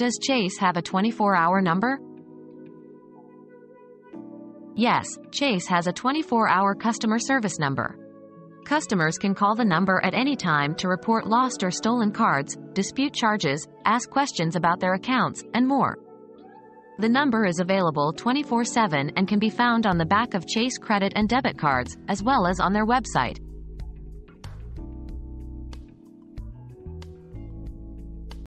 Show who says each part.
Speaker 1: Does Chase have a 24-hour number? Yes, Chase has a 24-hour customer service number. Customers can call the number at any time to report lost or stolen cards, dispute charges, ask questions about their accounts, and more. The number is available 24/7 and can be found on the back of Chase credit and debit cards, as well as on their website.